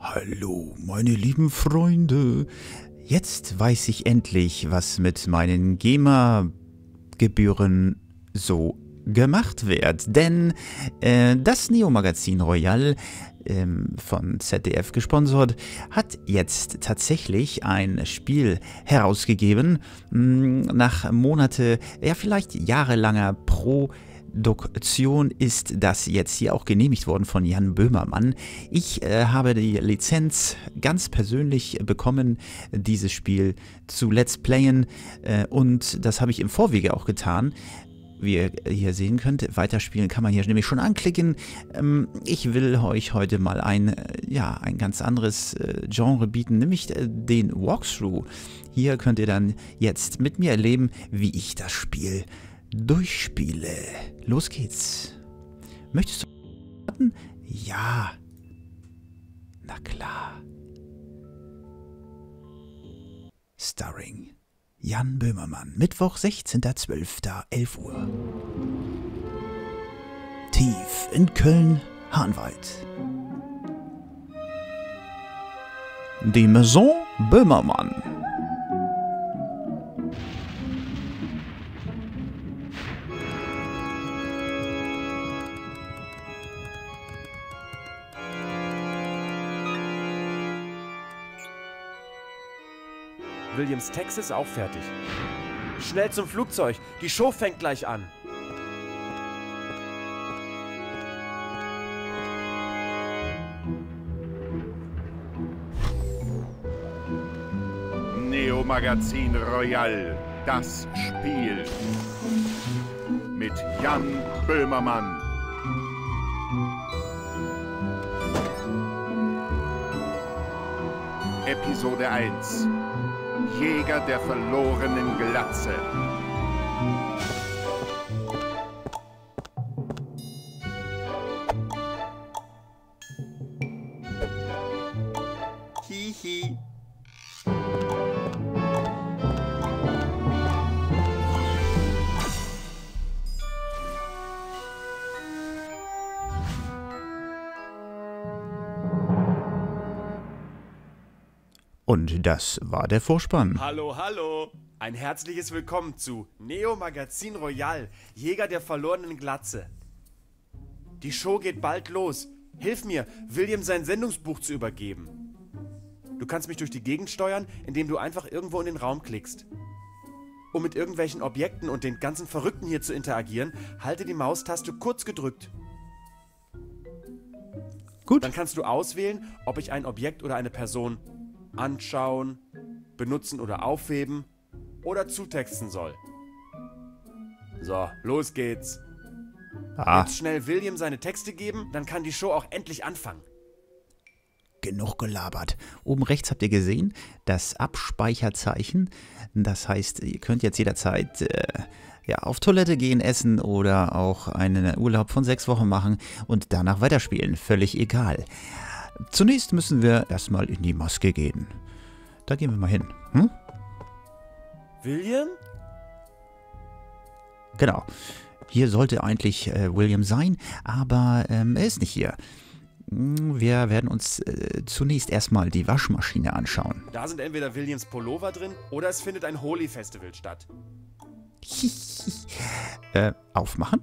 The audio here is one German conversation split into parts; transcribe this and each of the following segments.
Hallo, meine lieben Freunde. Jetzt weiß ich endlich, was mit meinen GEMA-Gebühren so gemacht wird. Denn das Neo-Magazin Royal, von ZDF gesponsert, hat jetzt tatsächlich ein Spiel herausgegeben, nach Monate, ja vielleicht jahrelanger Produktion ist das jetzt hier auch genehmigt worden von Jan Böhmermann. Ich habe die Lizenz ganz persönlich bekommen, dieses Spiel zu Let's Playen, und das habe ich im Vorwege auch getan. Wie ihr hier sehen könnt, weiterspielen kann man hier nämlich schon anklicken. Ich will euch heute mal ein ganz anderes Genre bieten, nämlich den Walkthrough. Hier könnt ihr dann jetzt mit mir erleben, wie ich das Spiel durchspiele. Los geht's. Möchtest du warten? Ja. Na klar. Starring Jan Böhmermann. Mittwoch, 16.12., 11 Uhr. Tief in Köln-Hahnwald. Die Maison Böhmermann. Williams Text ist auch fertig. Schnell zum Flugzeug, die Show fängt gleich an. Neo-Magazin Royal, das Spiel. Mit Jan Böhmermann. Episode 1. Jäger der verlorenen Glatze. Hihi. Und das war der Vorspann. Hallo, hallo. Ein herzliches Willkommen zu Neo-Magazin Royal, Jäger der verlorenen Glatze. Die Show geht bald los. Hilf mir, William sein Sendungsbuch zu übergeben. Du kannst mich durch die Gegend steuern, indem du einfach irgendwo in den Raum klickst. Um mit irgendwelchen Objekten und den ganzen Verrückten hier zu interagieren, halte die Maustaste kurz gedrückt. Gut. Dann kannst du auswählen, ob ich ein Objekt oder eine Person anschauen, benutzen oder aufheben oder zutexten soll. So, los geht's. Jetzt schnell William seine Texte geben, dann kann die Show auch endlich anfangen. Genug gelabert. Oben rechts habt ihr gesehen, das Abspeicherzeichen. Das heißt, ihr könnt jetzt jederzeit auf Toilette gehen, essen oder auch einen Urlaub von 6 Wochen machen und danach weiterspielen. Völlig egal. Zunächst müssen wir erstmal in die Maske gehen. Da gehen wir mal hin. William? Genau. Hier sollte eigentlich William sein, aber er ist nicht hier. Wir werden uns zunächst erstmal die Waschmaschine anschauen. Da sind entweder Williams Pullover drin oder es findet ein Holi-Festival statt. Aufmachen.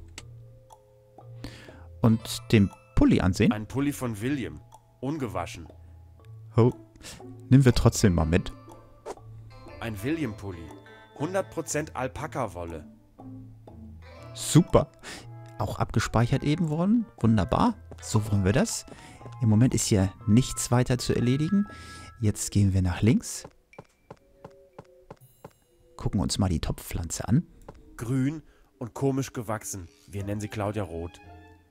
Und den Pulli ansehen. Ein Pulli von William. Ungewaschen. Oh, nehmen wir trotzdem mal mit. Ein William-Pulli. 100% Alpaka-Wolle. Super. Auch abgespeichert eben worden. Wunderbar. So wollen wir das. Im Moment ist hier nichts weiter zu erledigen. Jetzt gehen wir nach links. Gucken uns mal die Topfpflanze an. Grün und komisch gewachsen. Wir nennen sie Claudia Roth.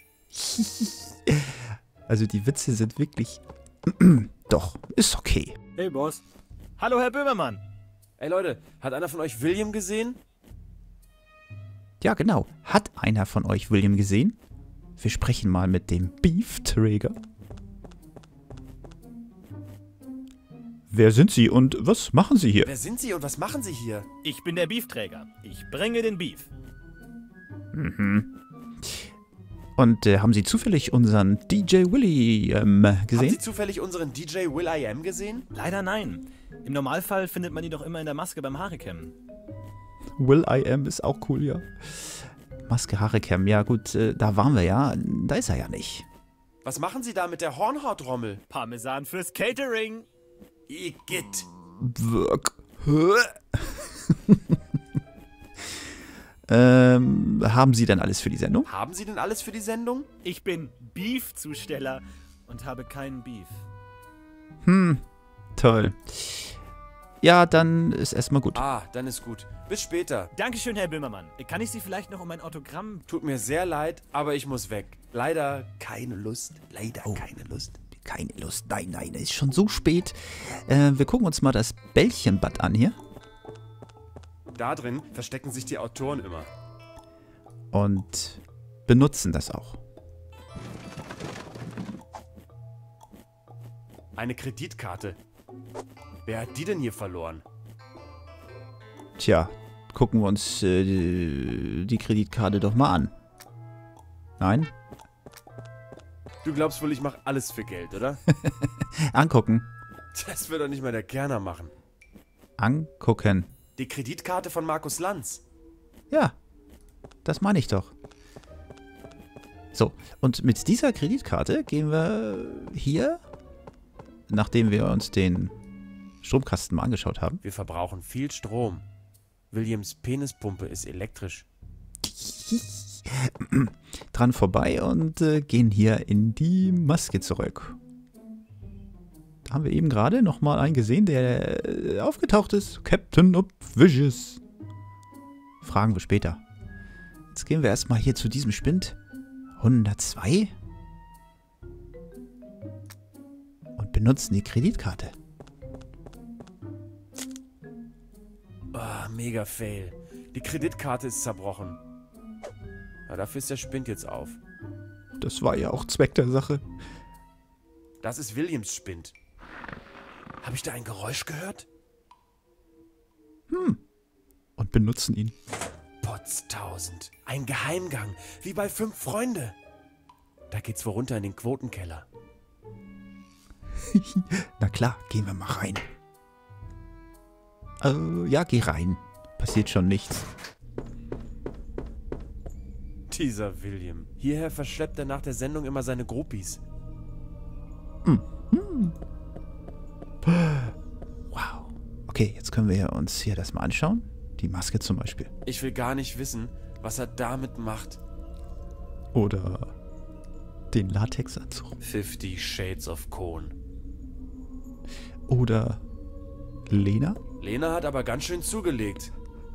Also die Witze sind wirklich... Doch, ist okay. Hey Boss. Hallo Herr Böhmermann. Ey Leute, hat einer von euch William gesehen? Ja, genau. Hat einer von euch William gesehen? Wir sprechen mal mit dem Beefträger. Wer sind Sie und was machen Sie hier? Wer sind Sie und was machen Sie hier? Ich bin der Beefträger. Ich bringe den Beef. Und haben Sie zufällig unseren DJ Willy Haben gesehen? Sie zufällig unseren DJ Will.i.am gesehen? Leider nein. Im Normalfall findet man ihn doch immer in der Maske beim Haare-Cammen. Will.i.am ist auch cool, ja. Maske, Haare Cam, ja gut, da waren wir ja. Da ist er ja nicht. Was machen Sie da mit der Hornhautrommel? Parmesan fürs Catering. Igitt. Wirk. Haben Sie denn alles für die Sendung? Haben Sie denn alles für die Sendung? Ich bin Beef-Zusteller und habe keinen Beef. Toll. Ja, dann ist erstmal gut. Ah, dann ist gut. Bis später. Dankeschön, Herr Böhmermann. Kann ich Sie vielleicht noch um ein Autogramm... Tut mir sehr leid, aber ich muss weg. Leider keine Lust. Leider keine Lust. Keine Lust. Nein, es ist schon so spät. Wir gucken uns mal das Bällchenbad an hier. Da drin verstecken sich die Autoren immer. Und benutzen das auch. Eine Kreditkarte. Wer hat die denn hier verloren? Tja, gucken wir uns die Kreditkarte doch mal an. Nein? Du glaubst wohl, ich mache alles für Geld, oder? Angucken. Das wird doch nicht mal der Kerner machen. Angucken. Die Kreditkarte von Markus Lanz. Ja, das meine ich doch. So, und mit dieser Kreditkarte gehen wir hier, nachdem wir uns den Stromkasten mal angeschaut haben. Wir verbrauchen viel Strom. Williams Penispumpe ist elektrisch. Dran vorbei und gehen hier in die Maske zurück. Da haben wir eben gerade nochmal einen gesehen, der aufgetaucht ist. Captain Obvious. Fragen wir später. Jetzt gehen wir erstmal hier zu diesem Spind. 102. Und benutzen die Kreditkarte. Ah, mega fail. Die Kreditkarte ist zerbrochen. Ja, dafür ist der Spind jetzt auf. Das war ja auch Zweck der Sache. Das ist Williams Spind. Habe ich da ein Geräusch gehört? Und benutzen ihn. Potztausend. Ein Geheimgang. Wie bei 5 Freunde. Da geht's wohl runter in den Quotenkeller. Na klar, gehen wir mal rein. Ja, geh rein. Passiert schon nichts. Dieser William. Hierher verschleppt er nach der Sendung immer seine Groupies. Wow. Okay, jetzt können wir uns hier das mal anschauen. Die Maske zum Beispiel. Ich will gar nicht wissen, was er damit macht. Oder den Latexanzug. 50 Shades of Cohn. Oder Lena. Lena hat aber ganz schön zugelegt.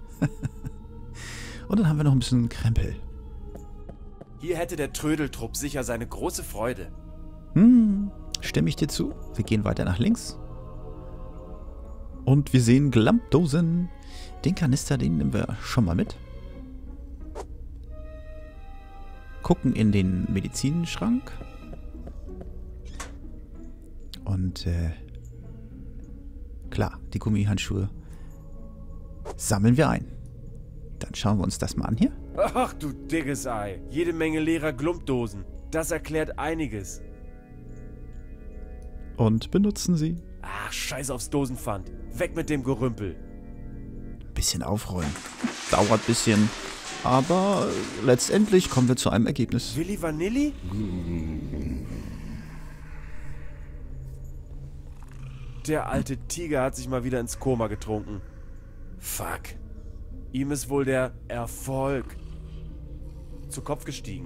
Und dann haben wir noch ein bisschen Krempel. Hier hätte der Trödeltrupp sicher seine große Freude. Stimme ich dir zu? Wir gehen weiter nach links. Und wir sehen Glampdosen. Den Kanister, den nehmen wir schon mal mit. Gucken in den Medizinschrank. Und klar, die Gummihandschuhe sammeln wir ein. Dann schauen wir uns das mal an hier. Ach du dickes Ei. Jede Menge leerer Glumpdosen. Das erklärt einiges. Und benutzen sie. Ach, scheiß aufs Dosenpfand. Weg mit dem Gerümpel. Ein bisschen aufräumen. Dauert ein bisschen. Aber letztendlich kommen wir zu einem Ergebnis. Willi Vanilli? Der alte Tiger hat sich mal wieder ins Koma getrunken. Fuck. Ihm ist wohl der Erfolg zu Kopf gestiegen.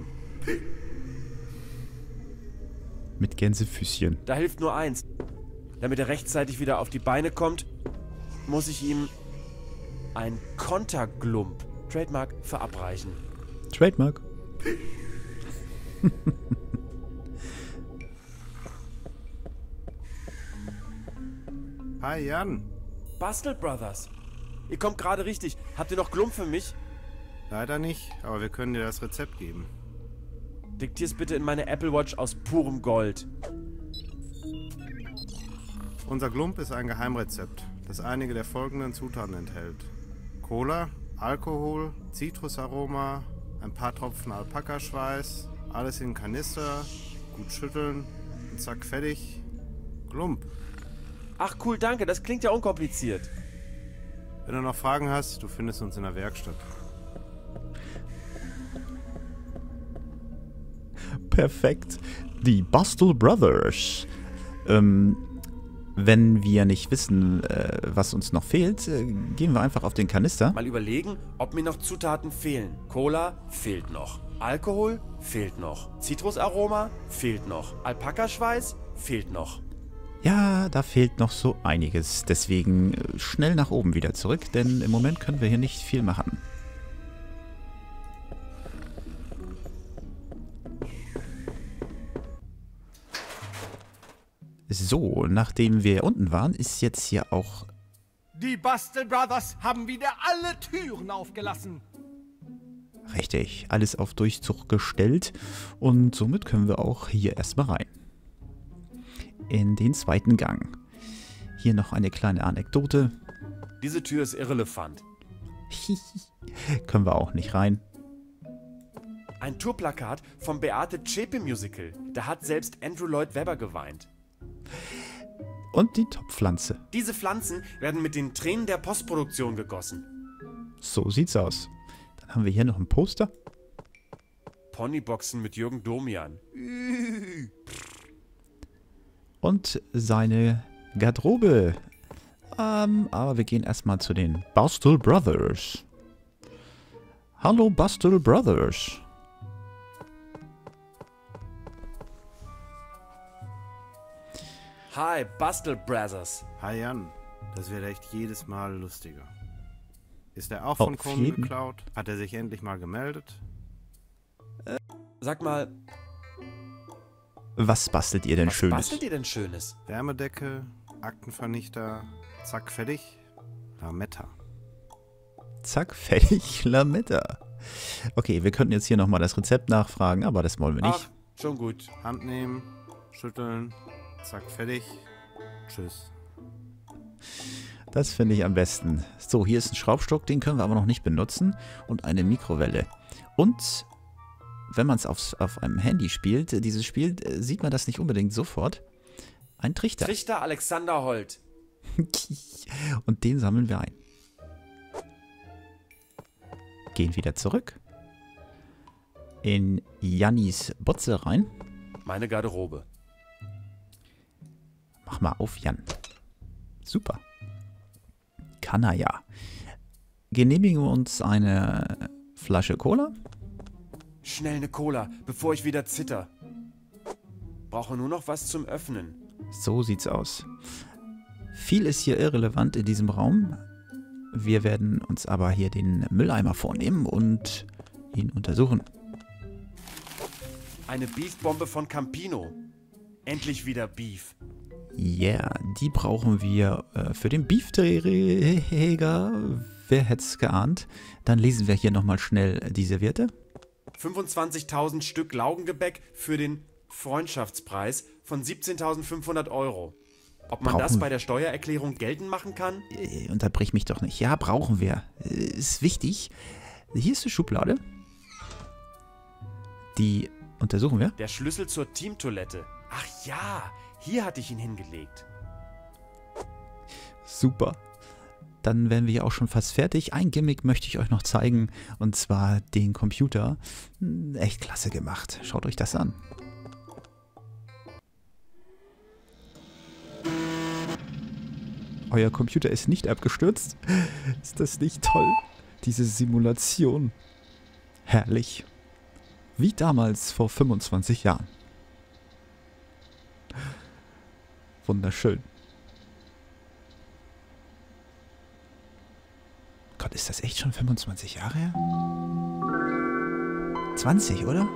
Mit Gänsefüßchen. Da hilft nur eins. Damit er rechtzeitig wieder auf die Beine kommt, muss ich ihm ein Konterglump, Trademark, verabreichen. Trademark. Hi Jan. Bastel Brothers. Ihr kommt gerade richtig. Habt ihr noch Glump für mich? Leider nicht, aber wir können dir das Rezept geben. Diktier's bitte in meine Apple Watch aus purem Gold. Unser Glump ist ein Geheimrezept, das einige der folgenden Zutaten enthält. Cola, Alkohol, Zitrusaroma, ein paar Tropfen Alpakaschweiß, Alles in den Kanister, gut schütteln und zack, fertig. Glump. Ach cool, danke, das klingt ja unkompliziert. Wenn du noch Fragen hast, du findest uns in der Werkstatt. Perfekt. Die Bustle Brothers. Wenn wir nicht wissen, was uns noch fehlt, gehen wir einfach auf den Kanister. Mal überlegen, ob mir noch Zutaten fehlen. Cola fehlt noch. Alkohol fehlt noch. Zitrusaroma fehlt noch. Alpakaschweiß fehlt noch. Ja, da fehlt noch so einiges. Deswegen schnell nach oben wieder zurück, denn im Moment können wir hier nicht viel machen. So, nachdem wir unten waren, ist jetzt hier auch... Die Bustle Brothers haben wieder alle Türen aufgelassen. Richtig, alles auf Durchzug gestellt und somit können wir auch hier erstmal rein. In den zweiten Gang. Hier noch eine kleine Anekdote. Diese Tür ist irrelevant. Können wir auch nicht rein. Ein Tourplakat vom Beate Zschäpe Musical. Da hat selbst Andrew Lloyd Webber geweint. Und die Topfpflanze. Diese Pflanzen werden mit den Tränen der Postproduktion gegossen. So sieht's aus. Dann haben wir hier noch ein Poster. Ponyboxen mit Jürgen Domian. Und seine Garderobe. Aber wir gehen erstmal zu den Bustle Brothers. Hallo Bustle Brothers. Hi, Bustle Brothers. Hi Jan, das wird echt jedes Mal lustiger. Ist er auch Auf von Kunden jeden. geklaut? Hat er sich endlich mal gemeldet? Sag mal, Was bastelt ihr denn was Schönes? bastelt ihr denn Schönes? Wärmedecke, Aktenvernichter, zack, fertig. Lametta. Zack, fertig, Lametta. Okay, wir könnten jetzt hier nochmal das Rezept nachfragen, aber das wollen wir nicht. Ach, schon gut. Hand nehmen, schütteln, zack, fertig. Tschüss. Das finde ich am besten. So, hier ist ein Schraubstock, den können wir aber noch nicht benutzen. Und eine Mikrowelle. Und wenn man es auf einem Handy spielt, dieses Spiel, sieht man das nicht unbedingt sofort. Ein Trichter. Trichter Alexander Holt. Und den sammeln wir ein. Gehen wieder zurück. In Jannis Botze rein. Meine Garderobe. Mach mal auf, Jan. Super. Kann er ja. Genehmigen wir uns eine Flasche Cola. Schnell eine Cola, bevor ich wieder zitter. Brauche nur noch was zum Öffnen. So sieht's aus. Viel ist hier irrelevant in diesem Raum. Wir werden uns aber hier den Mülleimer vornehmen und ihn untersuchen. Eine Beefbombe von Campino. Endlich wieder Beef. Yeah, die brauchen wir für den Beefträger. Wer hätte es geahnt? Dann lesen wir hier nochmal schnell die Serviette. 25.000 Stück Laugengebäck für den Freundschaftspreis von 17.500 €. Ob man das Brauchen- bei der Steuererklärung geltend machen kann? Unterbrich mich doch nicht. Ja, brauchen wir. Ist wichtig. Hier ist die Schublade. Die untersuchen wir. Der Schlüssel zur Teamtoilette. Ach ja, hier hatte ich ihn hingelegt. Super. Dann wären wir ja auch schon fast fertig. Ein Gimmick möchte ich euch noch zeigen. Und zwar den Computer. Echt klasse gemacht. Schaut euch das an. Euer Computer ist nicht abgestürzt. Ist das nicht toll? Diese Simulation. Herrlich. Wie damals vor 25 Jahren. Wunderschön. Gott, ist das echt schon 25 Jahre her? 20, oder?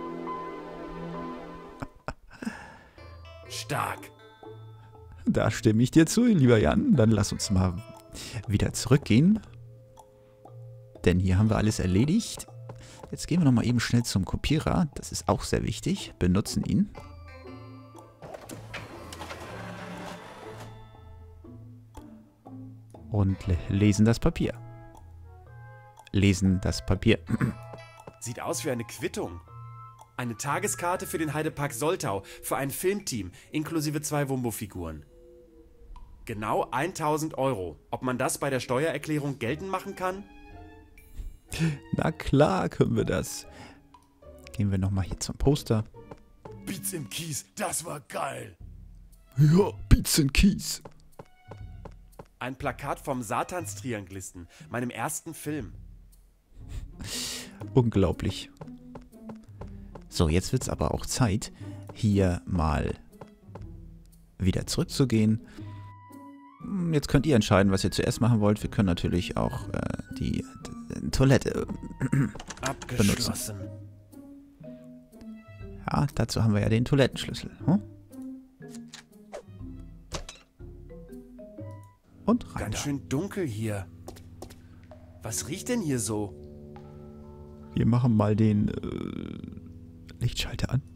Stark. Da stimme ich dir zu, lieber Jan. Dann lass uns mal wieder zurückgehen. Denn hier haben wir alles erledigt. Jetzt gehen wir nochmal eben schnell zum Kopierer. Das ist auch sehr wichtig. Benutzen ihn. Und lesen das Papier. Lesen das Papier. Sieht aus wie eine Quittung. Eine Tageskarte für den Heidepark Soltau für ein Filmteam inklusive 2 Wumbo-Figuren. Genau 1000 €. Ob man das bei der Steuererklärung geltend machen kann? Na klar können wir das. Gehen wir nochmal hier zum Poster. Beats im Kies, das war geil. Ja, Beats and Keys. Ein Plakat vom Satanstrianglisten, meinem ersten Film. Unglaublich. So, jetzt wird es aber auch Zeit, hier mal wieder zurückzugehen. Jetzt könnt ihr entscheiden, was ihr zuerst machen wollt. Wir können natürlich auch die Toilette Abgeschlossen. benutzen. Ja, dazu haben wir ja den Toilettenschlüssel. Hm? Und rein Ganz da. schön dunkel hier. Was riecht denn hier so? Wir machen mal den Lichtschalter an.